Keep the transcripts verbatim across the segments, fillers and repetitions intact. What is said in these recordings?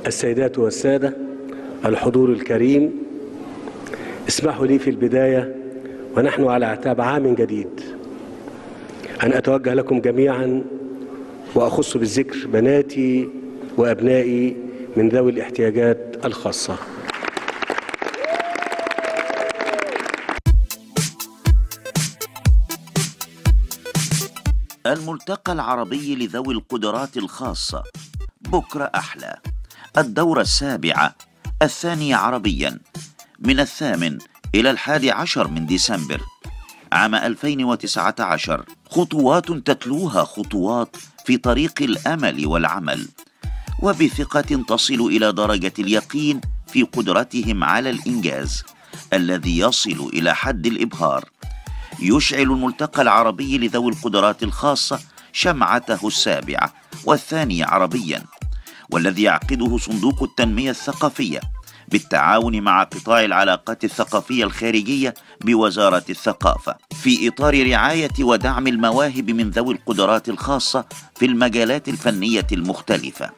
السيدات والسادة، الحضور الكريم، اسمحوا لي في البداية ونحن على اعتاب عام جديد أن أتوجه لكم جميعا، وأخص بالذكر بناتي وأبنائي من ذوي الاحتياجات الخاصة. الملتقى العربي لذوي القدرات الخاصة بكرة أحلى، الدورة السابعة، الثانية عربيا، من الثامن إلى الحادي عشر من ديسمبر عام ألفين وتسعة عشر. خطوات تتلوها خطوات في طريق الأمل والعمل، وبثقة تصل إلى درجة اليقين في قدرتهم على الإنجاز الذي يصل إلى حد الإبهار. يشعل الملتقى العربي لذوي القدرات الخاصة شمعته السابعة والثانية عربيا، والذي يعقده صندوق التنمية الثقافية بالتعاون مع قطاع العلاقات الثقافية الخارجية بوزارة الثقافة، في إطار رعاية ودعم المواهب من ذوي القدرات الخاصة في المجالات الفنية المختلفة.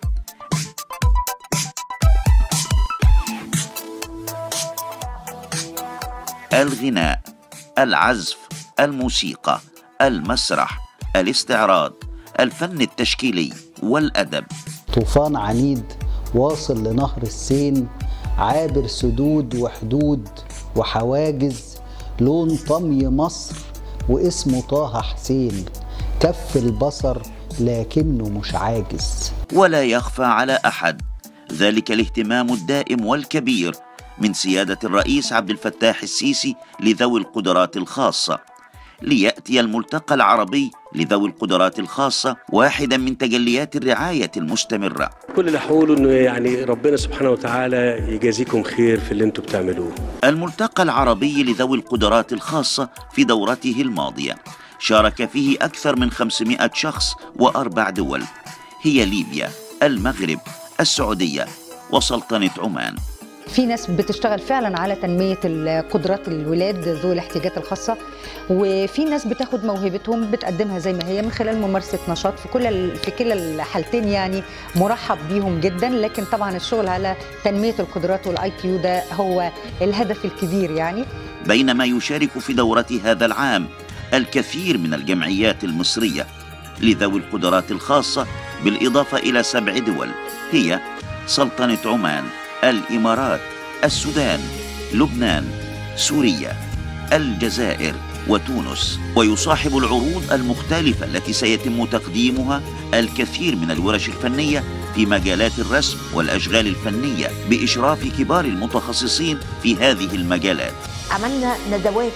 الغناء، العزف، الموسيقى، المسرح، الاستعراض، الفن التشكيلي والأدب. طوفان عنيد واصل لنهر السين، عابر سدود وحدود وحواجز، لون طمي مصر واسمه طه حسين، كف البصر لكنه مش عاجز. ولا يخفى على أحد ذلك الاهتمام الدائم والكبير من سيادة الرئيس عبد الفتاح السيسي لذوي القدرات الخاصة، ليأتي الملتقى العربي لذوي القدرات الخاصة واحدا من تجليات الرعاية المستمرة. كل اللي هقوله انه يعني ربنا سبحانه وتعالى يجازيكم خير في اللي انتم بتعملوه. الملتقى العربي لذوي القدرات الخاصة في دورته الماضية شارك فيه أكثر من خمسمائة شخص وأربع دول، هي ليبيا، المغرب، السعودية وسلطنة عمان. في ناس بتشتغل فعلا على تنمية قدرات الولاد ذوي الاحتياجات الخاصة، وفي ناس بتاخد موهبتهم بتقدمها زي ما هي من خلال ممارسة نشاط. في كل في كلا الحالتين يعني مرحب بيهم جدا، لكن طبعا الشغل على تنمية القدرات والاي كيو ده هو الهدف الكبير يعني. بينما يشارك في دورة هذا العام الكثير من الجمعيات المصرية لذوي القدرات الخاصة، بالإضافة إلى سبع دول هي سلطنة عمان، الإمارات، السودان، لبنان، سوريا، الجزائر وتونس. ويصاحب العروض المختلفة التي سيتم تقديمها الكثير من الورش الفنية في مجالات الرسم والأشغال الفنية بإشراف كبار المتخصصين في هذه المجالات. عملنا ندوات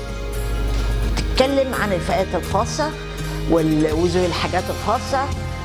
تتكلم عن الفئات الخاصة وذوي الحاجات الخاصة،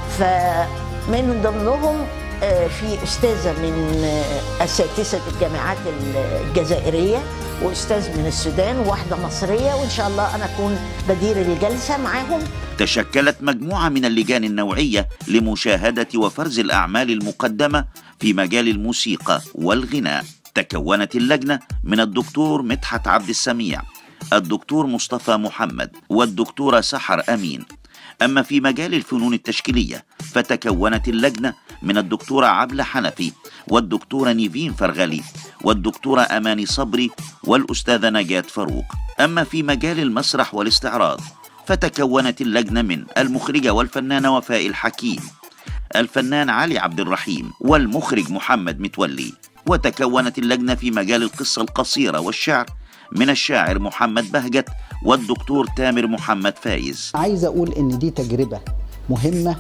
فمن ضمنهم في أستاذة من أساتذة الجامعات الجزائرية وأستاذ من السودان وواحدة مصرية، وإن شاء الله أنا أكون بدير الجلسة معاهم. تشكلت مجموعة من اللجان النوعية لمشاهدة وفرز الأعمال المقدمة في مجال الموسيقى والغناء. تكونت اللجنة من الدكتور مدحت عبد السميع، الدكتور مصطفى محمد والدكتورة سحر أمين. أما في مجال الفنون التشكيلية فتكونت اللجنة من الدكتورة عبلة حنفي والدكتورة نيفين فرغلي والدكتورة أماني صبري والأستاذة نجاة فاروق. أما في مجال المسرح والاستعراض فتكونت اللجنة من المخرجة والفنانة وفاء الحكيم، الفنان علي عبد الرحيم والمخرج محمد متولي. وتكونت اللجنة في مجال القصة القصيرة والشعر من الشاعر محمد بهجت والدكتور تامر محمد فايز. عايز أقول إن دي تجربة مهمة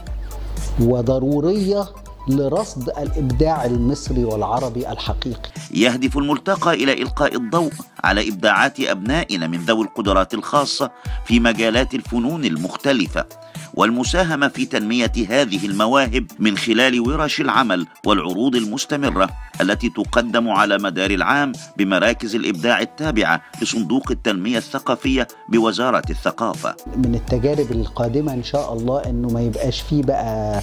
وضرورية لرصد الإبداع المصري والعربي الحقيقي. يهدف الملتقى إلى إلقاء الضوء على إبداعات أبنائنا من ذوي القدرات الخاصة في مجالات الفنون المختلفة، والمساهمة في تنمية هذه المواهب من خلال ورش العمل والعروض المستمرة التي تقدم على مدار العام بمراكز الإبداع التابعة لصندوق التنمية الثقافية بوزارة الثقافة. من التجارب القادمة إن شاء الله إنه ما يبقاش فيه بقى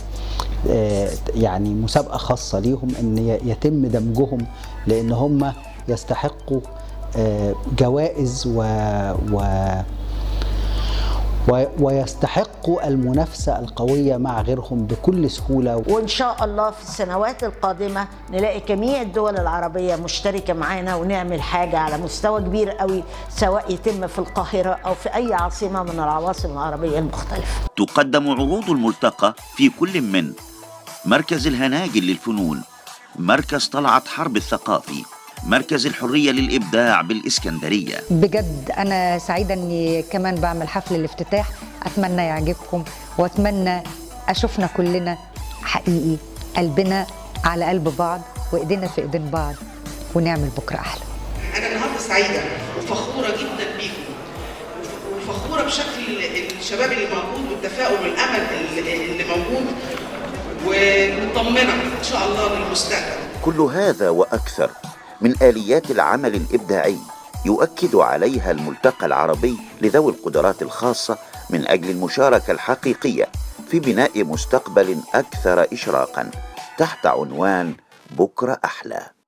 يعني مسابقة خاصة ليهم، إن يتم دمجهم لأن هم يستحقوا جوائز و, و ويستحقوا المنافسة القوية مع غيرهم بكل سهولة. وإن شاء الله في السنوات القادمة نلاقي جميع الدول العربية مشتركة معانا ونعمل حاجة على مستوى كبير قوي، سواء يتم في القاهرة أو في أي عاصمة من العواصم العربية المختلفة. تقدم عروض الملتقى في كل من مركز الهناجل للفنون، مركز طلعت حرب الثقافي، مركز الحرية للإبداع بالإسكندرية. بجد أنا سعيدة أني كمان بعمل حفل الافتتاح، أتمنى يعجبكم وأتمنى أشوفنا كلنا حقيقي قلبنا على قلب بعض وإيدينا في إيدين بعض ونعمل بكرة أحلى. أنا النهاردة سعيدة وفخورة جدا بيكم، وفخورة بشكل الشباب اللي موجود والتفاؤل والأمل اللي موجود، ومطمنة إن شاء الله للمستقبل. كل هذا وأكثر من آليات العمل الإبداعي يؤكد عليها الملتقى العربي لذوي القدرات الخاصة من أجل المشاركة الحقيقية في بناء مستقبل أكثر إشراقاً تحت عنوان بكرة أحلى.